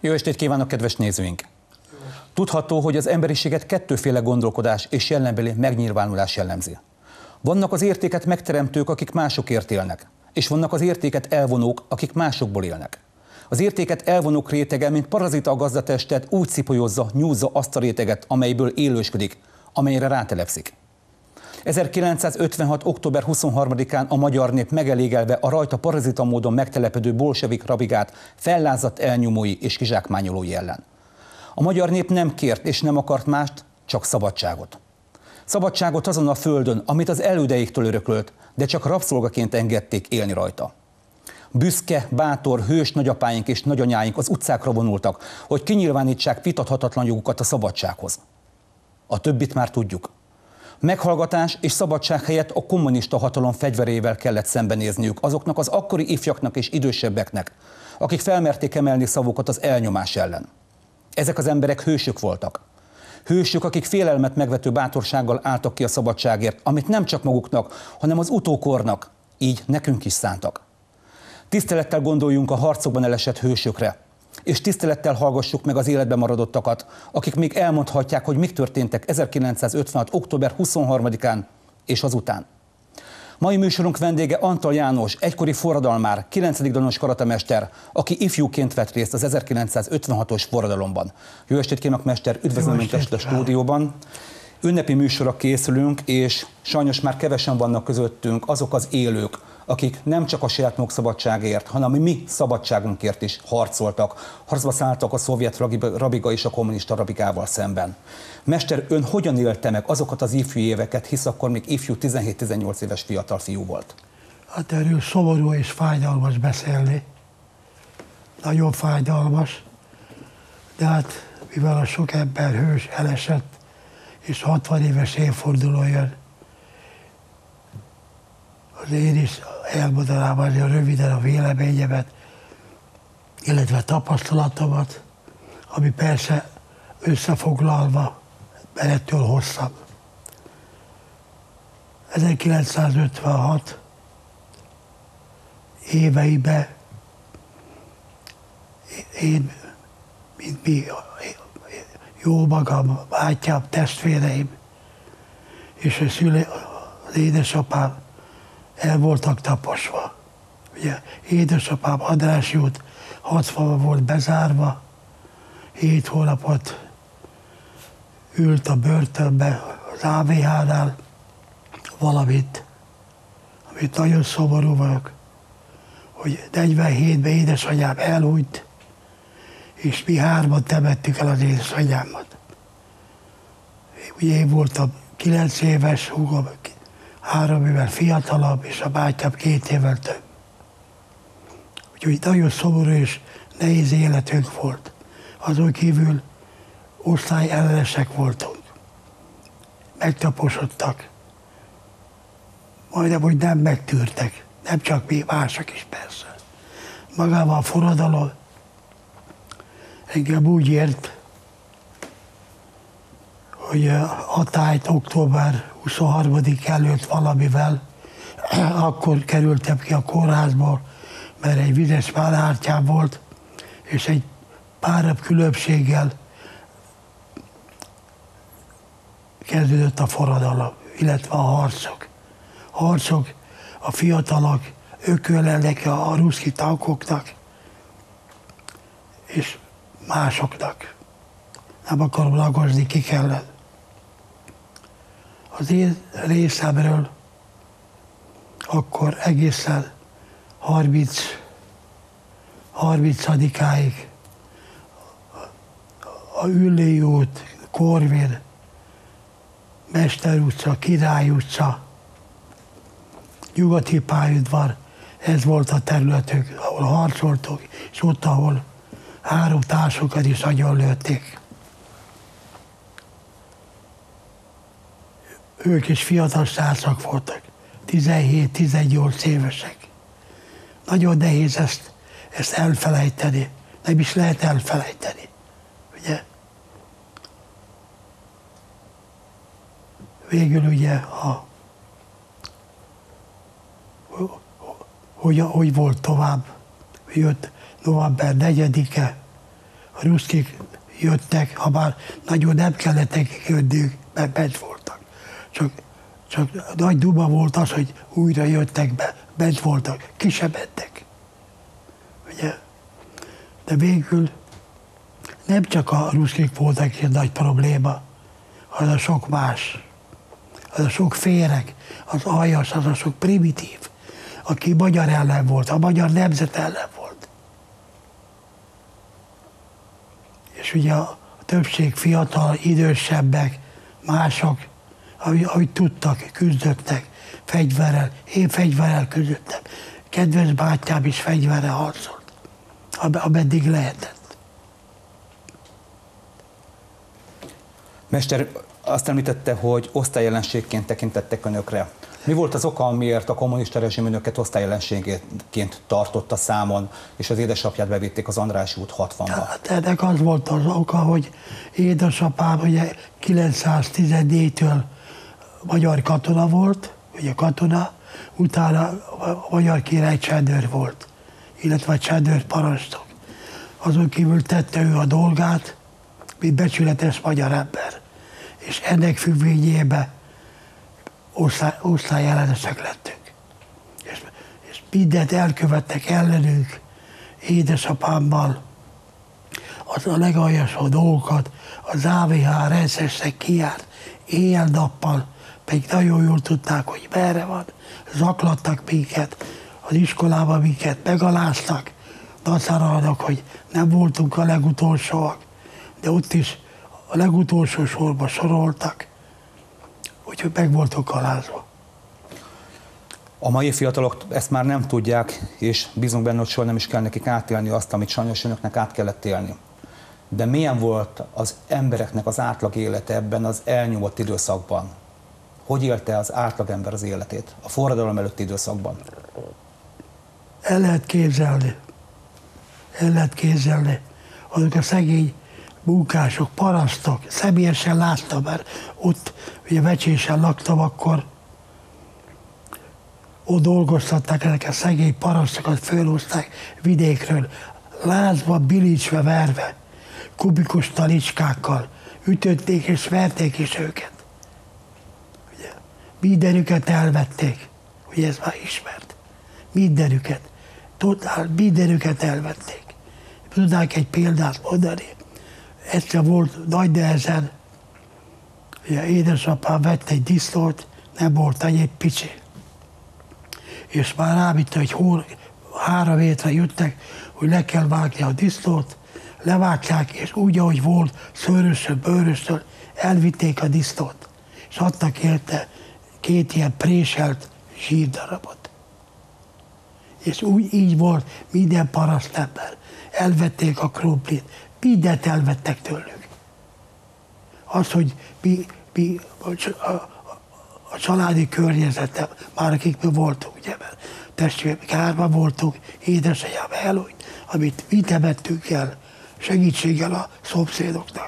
Jó estét kívánok, kedves nézőink! Tudható, hogy az emberiséget kettőféle gondolkodás és jellembeli megnyilvánulás jellemzi. Vannak az értéket megteremtők, akik másokért élnek, és vannak az értéket elvonók, akik másokból élnek. Az értéket elvonók rétege, mint parazita a gazdatestet, úgy szipolyozza, nyúzza azt a réteget, amelyből élősködik, amelyre rátelepszik. 1956. október 23-án a magyar nép megelégelve a rajta parazita módon megtelepedő bolsevik rabigát fellázadt elnyomói és kizsákmányolói ellen. A magyar nép nem kért és nem akart mást, csak szabadságot. Szabadságot azon a földön, amit az elődeiktől örökölt, de csak rabszolgaként engedték élni rajta. Büszke, bátor, hős nagyapáink és nagyanyáink az utcákra vonultak, hogy kinyilvánítsák vitathatatlan jogukat a szabadsághoz. A többit már tudjuk. Meghallgatás és szabadság helyett a kommunista hatalom fegyverével kellett szembenézniük azoknak az akkori ifjaknak és idősebbeknek, akik felmerték emelni szavukat az elnyomás ellen. Ezek az emberek hősök voltak. Hősök, akik félelmet megvető bátorsággal álltak ki a szabadságért, amit nem csak maguknak, hanem az utókornak, így nekünk is szántak. Tisztelettel gondoljunk a harcokban elesett hősökre, és tisztelettel hallgassuk meg az életben maradottakat, akik még elmondhatják, hogy mik történtek 1956. október 23-án és azután. Mai műsorunk vendége Antal János, egykori forradalmár, 9. danos karatemester, aki ifjúként vett részt az 1956-os forradalomban. Jó estét kívánok, mester, üdvözlöm Önt a stúdióban. Ünnepi műsorra készülünk, és sajnos már kevesen vannak közöttünk azok az élők, akik nem csak a saját maguk szabadságért, hanem a mi szabadságunkért is harcoltak. Harcba szálltak a szovjet rabiga és a kommunista rabigával szemben. Mester, ön hogyan élte meg azokat az ifjú éveket, hisz akkor még ifjú 17-18 éves fiatal fiú volt? Hát erről szomorú és fájdalmas beszélni. Nagyon fájdalmas. De hát mivel a sok ember hős elesett, és 60 éves évforduló jön, az én is elmondanám azért röviden a véleményemet, illetve tapasztalatomat, ami persze összefoglalva, mert ettől hosszabb. 1956 éveiben én, mint mi, jó magam, bátyám, testvéreim, és az édesapám el voltak taposva. Ugye, édesapám Andrássy út 60-ban volt bezárva, 7 hónapot ült a börtönbe az AVH-nál, valamint, amit nagyon szomorú vagyok, hogy 47-ben édesanyám elhunyt, és mi 3-an temettük el az édesanyámat. Ugye én voltam 9 éves, húgom 3 évvel fiatalabb, és a bátyám 2 évvel több. Úgyhogy nagyon szomorú és nehéz életünk volt. Azon kívül osztályellenesek voltunk. Megtaposodtak. Majdnem, hogy nem megtűrtek. Nem csak mi, mások is persze. Magában a forradalom engem úgy ért, hogy a hatályt október 23 előtt valamivel, akkor kerültem ki a kórházból, mert egy vizes válhártyám volt, és egy pár nap különbséggel kezdődött a forradalom, illetve a harcok. Harcok, a fiatalok ökölelnek a ruszki tankoknak, és másoknak. Nem akarom ragozni, ki kellett. Az én részemről akkor egészen 30-áig a Üllői út, Korvin, Mester utca, Király utca, Nyugati pályaudvar, ez volt a területünk, ahol harcoltunk, és ott, ahol 3 társunkat is agyonlőtték. Ők is fiatal srácok voltak, 17-18 évesek. Nagyon nehéz ezt elfelejteni, nem is lehet elfelejteni, ugye? Végül ugye, hogy volt tovább, jött november 4-e, a ruszkik jöttek, ha már nagyon nem kellett nekik jönniük, mert bent voltak. Csak nagy duma volt az, hogy újra jöttek be, bent voltak, ki sem mentek. Ugye? De végül nem csak a ruszkik voltak egy nagy probléma, hanem a sok más. Az a sok féreg, az aljas, az a sok primitív, aki magyar ellen volt, a magyar nemzet ellen volt. És ugye a többség fiatal, idősebbek, mások, ahogy tudtak, küzdöttek fegyverrel. Én fegyverrel küzdöttem. Kedves bátyám is fegyverrel harcolt, ameddig lehetett. Mester, azt említette, hogy osztályellenségként tekintettek önökre. Mi volt az oka, amiért a kommunista rezsim önöket osztályellenségként tartotta számon, és az édesapját bevitték az Andrássy út 60-ba? Hát ennek az volt az oka, hogy édesapám ugye 914-től magyar katona volt, ugye katona, utána a magyar király csendőr volt, illetve csendőr parancsnok. Azon kívül tette ő a dolgát, mint becsületes magyar ember. És ennek függvényében osztályellenesek lettünk. És mindent elkövettek ellenünk, édesapámmal, az a legaljasabb dolgokat, az AVH rendszeresen kijárt, éjjel-nappal, pedig nagyon jól tudták, hogy merre van, zaklattak minket, az iskolában minket megaláztak, dacaralnak, hogy nem voltunk a legutolsóak, de ott is a legutolsó sorba soroltak, úgyhogy meg voltunk alázva. A mai fiatalok ezt már nem tudják, és bízunk benne, hogy soha nem is kell nekik átélni azt, amit sajnos önöknek át kellett élni. De milyen volt az embereknek az átlag élete ebben az elnyomott időszakban? Hogy élte az átlagember az életét a forradalom előtti időszakban? El lehet képzelni. Azok a szegény munkások, parasztok, személyesen láttam, mert ott ugye Vecsésen laktam, akkor ott dolgoztatták ezek a szegény parasztokat, fölhozták vidékről, lázba, bilicsve, verve, kubikus talicskákkal, ütötték és verték is őket. Ugye, mindenüket elvették, ugye ez már ismert. Mindenüket, totál mindenüket elvették. Tudnánk egy példát mondani. Egyszer volt nagy nehezen, ugye édesapám vett egy disznót, nem volt egy picsi. És már rávitte, hogy 3 hétre jöttek, hogy le kell vágni a disznót, levágták, és úgy, ahogy volt, szőrösről, bőrösről, elvitték a disznót. És adtak érte 2 ilyen préselt zsírdarabot. És így volt minden parasztember. Elvették a krumplit, mindent elvettek tőlük. Az, hogy a családi környezetem, már akik mi voltunk, ugye, mert testvérek 3 voltunk, édesanyám elhunyt, amit mi temettünk el, segítséggel a szomszédoknak.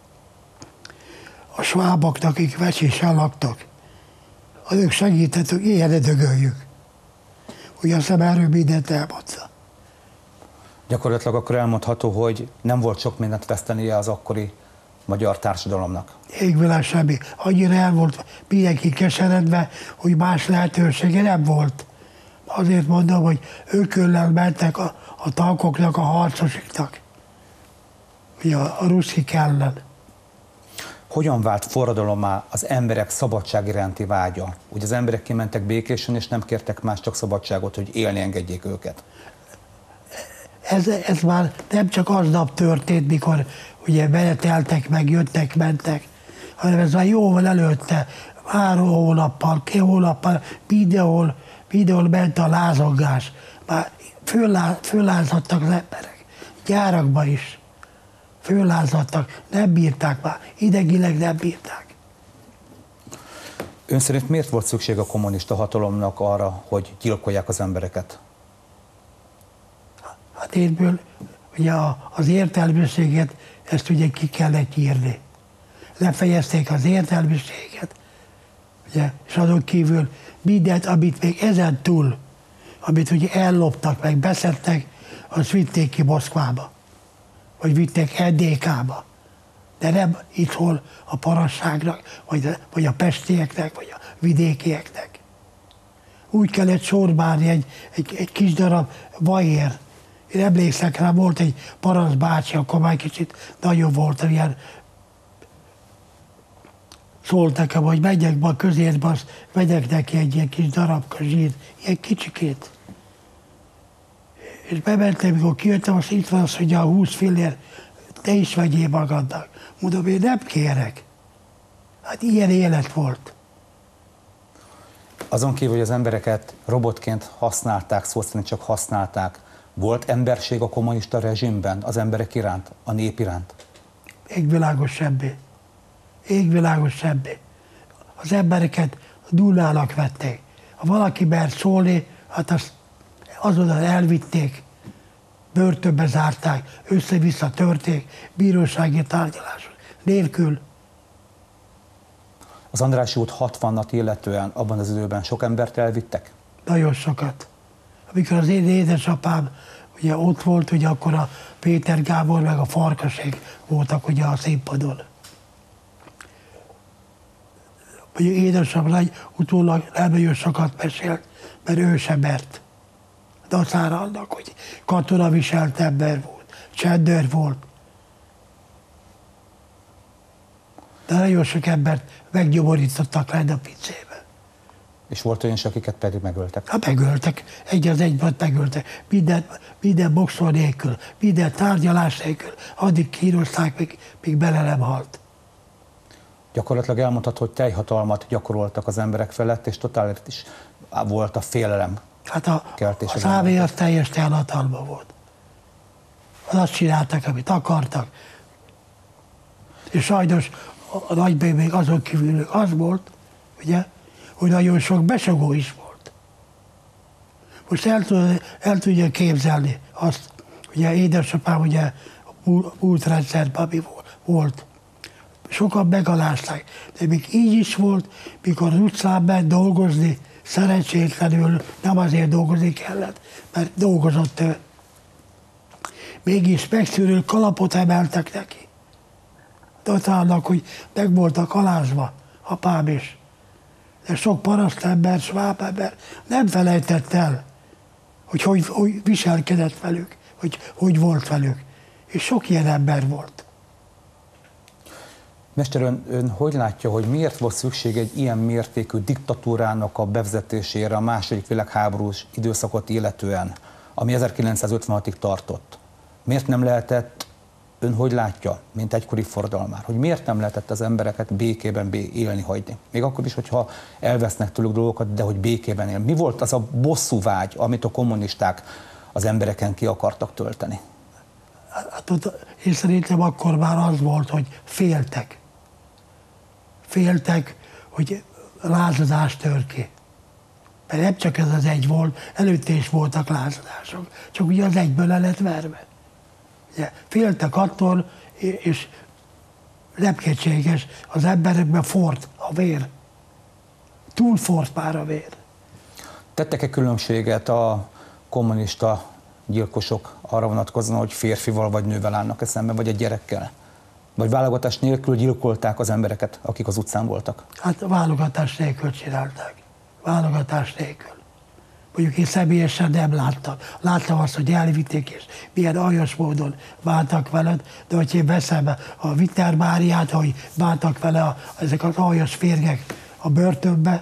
A sváboknak, akik Vecsésen laktak, azok segítettük, ilyen dögöljük. Ugye azt hiszem, erről mindent elmondta. Gyakorlatilag akkor elmondható, hogy nem volt sok mindent vesztenie az akkori magyar társadalomnak. Égvilág semmi. Annyira el volt mindenki keseredve, hogy más lehetősége nem volt. Azért mondom, hogy ököllel mentek a tankoknak, a harcosiknak. Ugye a ruszkik ellen. Hogyan vált forradalommá az emberek szabadság iránti vágya? Ugye az emberek kimentek békésen, és nem kértek más, csak szabadságot, hogy élni engedjék őket. Ez már nem csak aznap történt, mikor ugye meneteltek, meg jöttek, mentek, hanem ez már jóval előtte, 3 hónappal, 2 hónappal, mindenhol ment a lázongás. Már föllázadtak az emberek, gyárakban is föllázadtak, nem bírták már, idegileg nem bírták. Ön szerint miért volt szükség a kommunista hatalomnak arra, hogy gyilkolják az embereket? Hát énből ugye az értelmiséget, ezt ugye ki kellett írni. Lefejezték az értelmiséget, ugye, és azon kívül mindent, amit még ezen túl, amit ugye elloptak, meg beszedtek, azt vitték ki Moszkvába. vagy vitték NDK-ba. De nem itthon a parasságnak, vagy a pestieknek, vagy a vidékieknek. Úgy kellett sorbálni egy kis darab vaér. Én emlékszek rá, volt egy parasz bácsi, akkor már kicsit nagyobb volt, ilyen szólt nekem, hogy megyek be a közértbe, azt vegyek neki egy ilyen kis darabka zsírt, ilyen kicsikét. És bementem, mikor kijöttem, azt itt van az, hogy a 20 fillér, te is vegyél magadnak. Mondom, én nem kérek. Hát ilyen élet volt. Azon kívül, hogy az embereket robotként használták, szó szerint csak használták, volt emberség a kommunista rezsimben az emberek iránt, a nép iránt? Égvilágos semmi. Égvilágos semmi. Az embereket nullának vették. Ha valaki mert szólni, hát azt azonnal elvitték, börtönbe zárták, össze-vissza törték, bírósági tárgyalások nélkül. Az Andrássy út 60-at illetően abban az időben sok embert elvittek? Nagyon sokat. Amikor az én édesapám ugye ott volt, ugye akkor a Péter Gábor meg a Farkasék voltak ugye a színpadon. Ugye édesapám utólag nem nagyon sokat mesélt, mert ő sem mert. Dacára annak, hogy katona viselt ember volt, csendőr volt. De nagyon sok embert megnyomorítottak le a pincébe. És volt olyan is, akiket pedig megöltek? Hát megöltek, egy az egyben megöltek. Minden boxol nélkül, minden tárgyalás nélkül. Addig kínozták, míg bele nem halt. Gyakorlatilag elmondható, hogy teljhatalmat gyakoroltak az emberek felett, és totális volt a félelem. Hát az AV az teljes teljhatalma volt. Azt csináltak, amit akartak. És sajnos a nagybé még azon kívül az volt, ugye, hogy nagyon sok besogó is volt. Most el tudja képzelni azt, ugye édesapám ugye múltrendszerben volt. Sokan megalázták, de még így is volt, mikor az utcán ment dolgozni, szerencsétlenül nem azért dolgozni kellett, mert dolgozott ő. Mégis megszűrő kalapot emeltek neki. Annak, hogy meg voltak alázva, apám is. De sok parasztember, svábember nem felejtett el, hogy viselkedett velük, hogy volt velük. És sok ilyen ember volt. Mester, ön hogy látja, hogy miért volt szükség egy ilyen mértékű diktatúrának a bevezetésére a második világháborús időszakot illetően, ami 1956-ig tartott? Miért nem lehetett, ön hogy látja, mint egykori forradalmár, hogy miért nem lehetett az embereket békében élni hagyni? Még akkor is, hogyha elvesznek tőlük dolgokat, de hogy békében él. Mi volt az a bosszúvágy, amit a kommunisták az embereken ki akartak tölteni? Hát én szerintem akkor már az volt, hogy féltek. Féltek, hogy lázadás tör ki. Mert nem csak ez az egy volt, előtte is voltak lázadások, csak ugye az egyből le lett verve. Ugye, féltek attól, és nem kétséges, az emberekben forrt a vér. Túl forrt már a vér. Tettek-e különbséget a kommunista gyilkosok arra vonatkozóan, hogy férfival vagy nővel állnak szemben, vagy egy gyerekkel? Vagy válogatás nélkül gyilkolták az embereket, akik az utcán voltak? Hát válogatás nélkül csinálták. Válogatás nélkül. Mondjuk én személyesen nem láttam. Láttam azt, hogy elvitték, és milyen aljas módon bántak veled, de hogy én veszem a Viter Máriát, hogy bántak vele ezek az aljas férgek a börtönbe.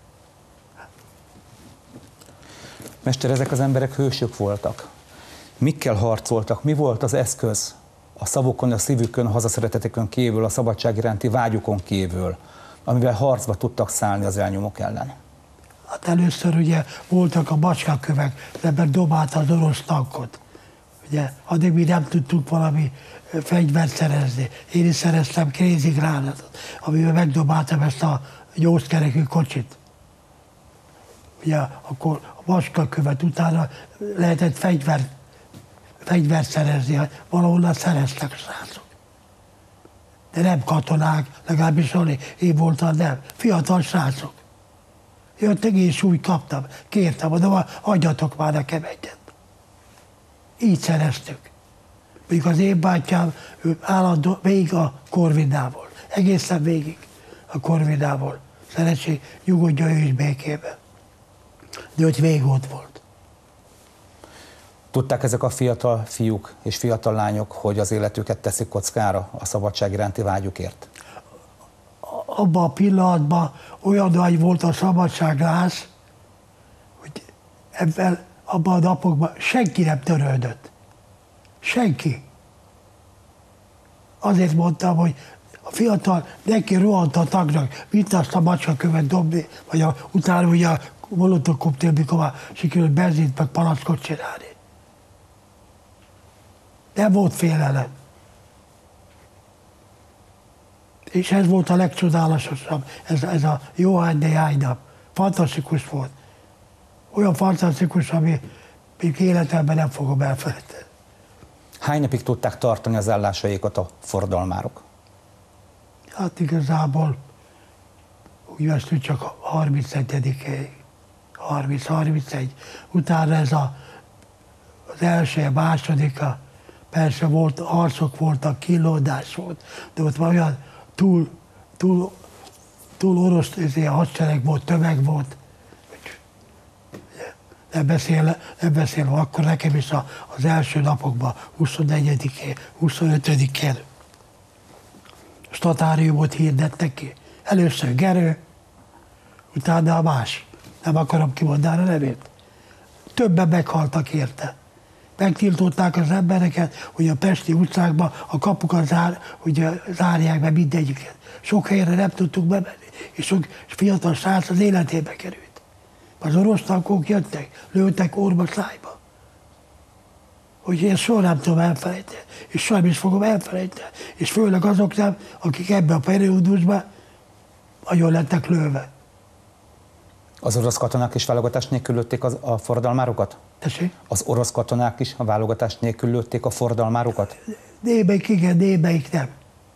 Mester, ezek az emberek hősök voltak. Mikkel harcoltak? Mi volt az eszköz a szavukon, a szívükön, a hazaszeretetükön kívül, a szabadság iránti vágyukon kívül, amivel harcba tudtak szállni az elnyomók ellen? Hát először ugye voltak a macskakövek, ebben dobálta az orosz tankot. Ugye, addig mi nem tudtuk valami fegyvert szerezni. Én is szereztem Crazy Gránátot, amivel megdobáltam ezt a 8 kerekű kocsit. Ugye, akkor a macskakövet utána lehetett fegyvert szerezni, valahonnan szereztek a srácok. De nem katonák, legalábbis én voltam, nem. Fiatal srácok. Jöttek, és úgy kaptam, kértem, mondom, adjatok már nekem egyet. Így szereztük. Mondjuk az én bátyám, ő állandó, végig a Korvidával. Egészen végig a Korvidával. Szerencsé, nyugodja ő is békében. De hogy végig ott volt. Tudták ezek a fiatal fiúk és fiatal lányok, hogy az életüket teszik kockára a szabadság iránti vágyukért? Abban a pillanatban olyan nagy volt a szabadságláz, hogy ebben abban a napokban senki nem törődött. Senki. Azért mondtam, hogy a fiatal neki rohant a tagnak, mint azt a macskakövet dobni, vagy utána ugye a Molotov koktél, mikor már sikerült benzint meg palackot csinálni. Nem volt félelem. És ez volt a legcsodálatosabb, ez a Johann de Jájnap. Fantasztikus volt. Olyan fantasztikus, ami még életemben nem fogom elfelejteni. Hány napig tudták tartani az állásaikat a forradalmárok? Hát igazából úgy vesztünk csak 31-ig. 30-31. Utána ez az első, a másodika, persze volt, harcok voltak, kínlódás volt, de ott olyan túl orosz hadsereg volt, tömeg volt. Nem beszélve, akkor nekem is az első napokban, 24-én, 25-én statáriumot hirdettek ki. Először Gerő, utána a más. Nem akarom kimondani a nevét. Többen meghaltak érte. Megtiltották az embereket, hogy a pesti utcákban a kapukat zárják be mindegyiket. Sok helyre nem tudtuk bemenni, és sok fiatal srác az életébe került. Az orosz tankok jöttek, lőttek orba szájba. Hogy én soha nem tudom elfelejteni, és soha nem is fogom elfelejteni. És főleg azok nem, akik ebben a periódusban nagyon lettek lőve. Az orosz katonák is válogatás nélkül lőtték a forradalmárokat? Tessék? Az orosz katonák is a válogatás nélkül lőtték a forradalmárokat? Némelyik igen, némelyik nem.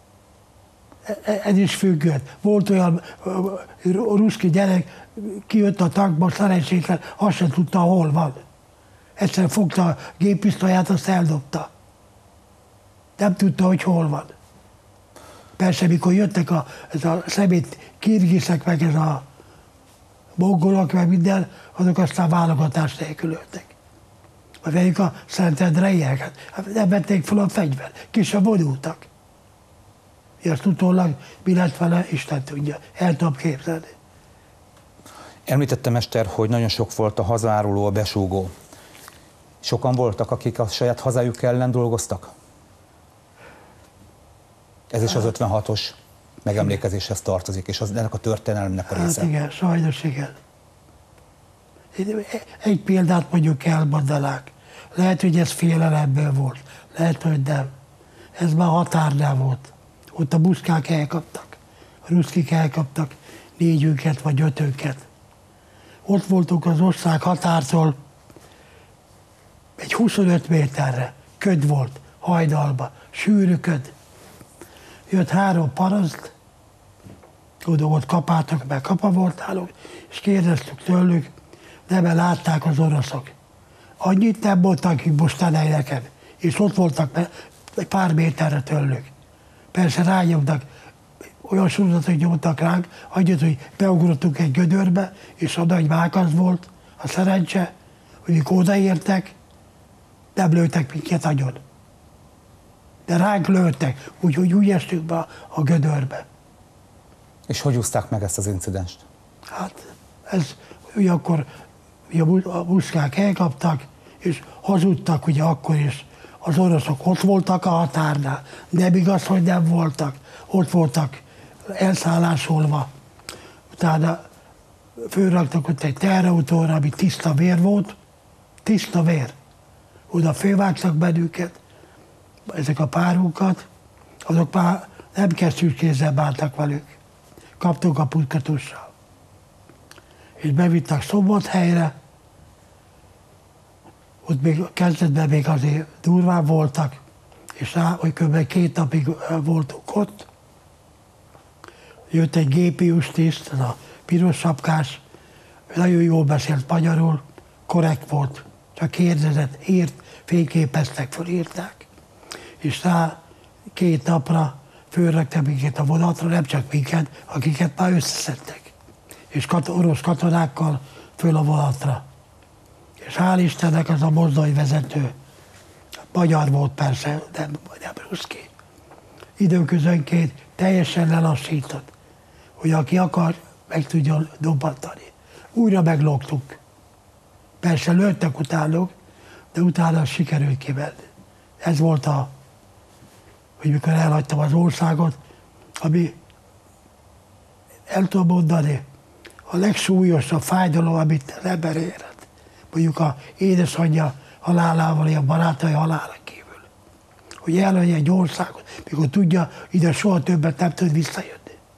Ez is függött. Volt olyan ruszki gyerek, kijött a tankba, szerencsétlen, azt sem tudta, hol van. Egyszer fogta a géppisztolyát, azt eldobta. Nem tudta, hogy hol van. Persze, mikor jöttek ez a szemét kirgiszek, meg ez a mongolok, meg minden, azok aztán válogatás nélkül lőttek. Vagy velük a Szentendreieket. Nem vették fel a fegyvert, ki sem vonultak. Ezt utólag mi lett vele, Isten tudja. El tudom képzelni. Említette, mester, hogy nagyon sok volt a hazaáruló, a besúgó. Sokan voltak, akik a saját hazájuk ellen dolgoztak? Ez is az 56-os megemlékezéshez tartozik, és ennek a történelemnek a része. Hát igen, sajnos igen. Egy példát mondjuk elmondanák. Lehet, hogy ez félelemből volt. Lehet, hogy nem. Ez már határnál volt. Ott a buszkák elkaptak. A ruszkik elkaptak 4 vagy 5. Ott voltunk az ország határtól egy 25 méterre. Köd volt, hajnalba, sűrű köd. Jött 3 paraszt, oda volt kapátok, meg kapa volt náluk, és kérdeztük tőlük, de látták az oroszok. Annyit nem mondtak, hogy mostanáig nekem, és ott voltak egy pár méterre tőlük. Persze rányomtak, olyan sorozatot nyomtak ránk, annyit, hogy beugrottunk egy gödörbe, és a nagy vákasz volt, a szerencse, hogy mikor odaértek, nem lőttek minket agyon. De ránk lőttek, úgyhogy úgy estünk be a gödörbe. És hogy úszták meg ezt az incidenst? Hát ez, ugye akkor ugye a buszkák elkaptak, és hazudtak ugye akkor is. Az oroszok ott voltak a határnál, nem igaz, hogy nem voltak. Ott voltak elszállásolva. Utána fölraktak ott egy teherautóra, ami tiszta vér volt. Tiszta vér. Oda fölvágtak bennünket, ezek a párunkat, azok már nem kesztyűkézzel bántak velük. Kaptunk a putkatussal. És bevittek Szombathelyre, ott még kezdetben még azért durván voltak, és hogy kb. 2 napig voltunk ott. Jött egy gépius tiszt, ez a piros sapkás, nagyon jól beszélt magyarul, korrekt volt, csak kérdezett, írt, fényképeztek, fölírták. és rá 2 napra fölraktak minket a vonatra, nem csak minket, akiket már összeszedtek. És orosz katonákkal föl a vonatra. És hál' Istennek az a mozdonyvezető, magyar volt persze, nem ruszki. Időközönként teljesen lelassított, hogy aki akar, meg tudjon dobbantani. Újra meglógtuk. Persze lőttek utánuk, de utána sikerült kimenni. Ez volt hogy mikor elhagytam az országot, ami, el tudom mondani, a legsúlyosabb fájdalom, amit az ember érhet. Mondjuk a édesanyja halálával, a barátai halála kívül. Hogy elhagyja egy országot, mikor tudja, ide soha többet nem tud visszajönni.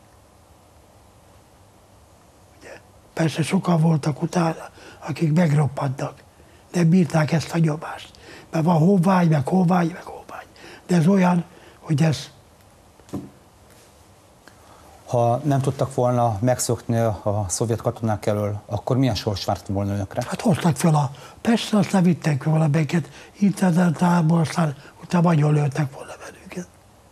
Ugye? Persze sokan voltak utána, akik megroppantak. Nem bírták ezt a nyomást. Mert van honvágy, meg honvágy, meg honvágy. De ez olyan, hogy ez... Ha nem tudtak volna megszökni a szovjet katonák elől, akkor milyen sors várt volna önökre? Hát hoztak fel a Pestre, aztán vittek valamelyeket internetálból, aztán utána nagyon lőttek volna velünket.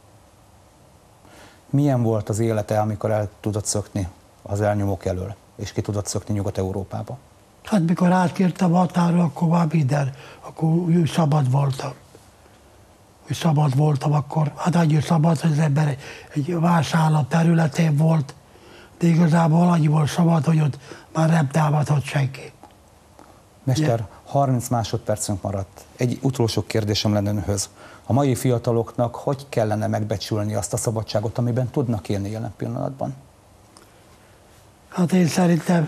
Milyen volt az élete, amikor el tudott szökni az elnyomók elől, és ki tudott szökni Nyugat-Európába? Hát mikor átkértem a határon, akkor már minden, akkor úgy szabad voltam. Úgy szabad voltam akkor, hát annyi szabad, hogy az ember egy vásárló területén volt, de igazából annyi volt szabad, hogy ott már nem támadhat senki. Mester, 30 másodpercünk maradt. Egy utolsó kérdésem lenne önhöz. A mai fiataloknak hogy kellene megbecsülni azt a szabadságot, amiben tudnak élni jelen pillanatban? Hát én szerintem,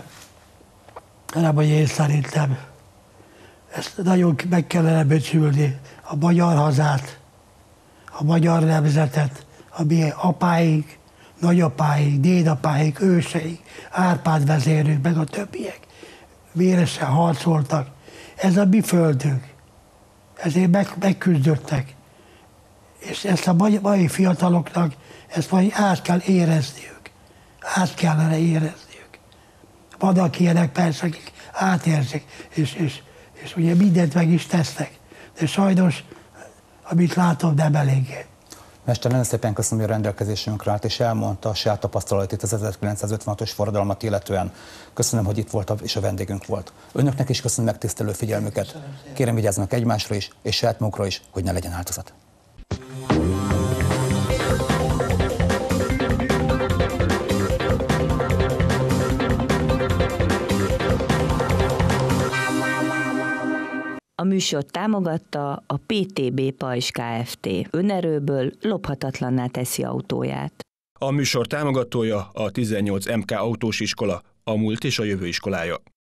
ezt nagyon meg kellene becsülni, a magyar hazát, a magyar nemzetet, a mi apáink, nagyapáink, dédapáink, őseink, Árpád vezérünk, meg a többiek véresen harcoltak. Ez a mi földünk. Ezért megküzdöttek. És ezt a mai fiataloknak, ezt majd át kell érezniük. Át kellene érezniük. Vannak ilyenek persze, akik átérzik, és ugye mindent meg is tesznek. De sajnos, amit látom, nem eléggé. Mester, nagyon szépen köszönöm, hogy a rendelkezésünkre állt, és elmondta a saját tapasztalatét az 1956-os forradalmat illetően. Köszönöm, hogy itt volt és a vendégünk volt. Önöknek is köszönöm megtisztelő figyelmüket. Kérem, vigyázzanak egymásra is, és saját magukra is, hogy ne legyen áldozat. A műsort támogatta a PTB Pajzs Kft. Önerőből lophatatlanná teszi autóját. A műsor támogatója a 18 MK Autós Iskola, a múlt és a jövő iskolája.